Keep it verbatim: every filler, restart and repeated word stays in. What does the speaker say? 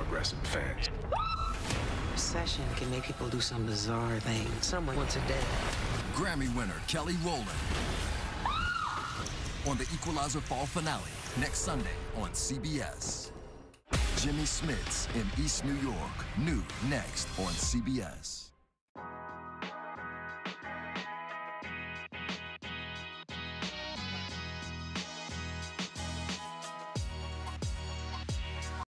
aggressive fans. Recession can make people do some bizarre things. Someone wants a dead. Grammy winner Kelly Rowland on the Equalizer fall finale next Sunday on C B S. Jimmy Smits in East New York, new next on C B S.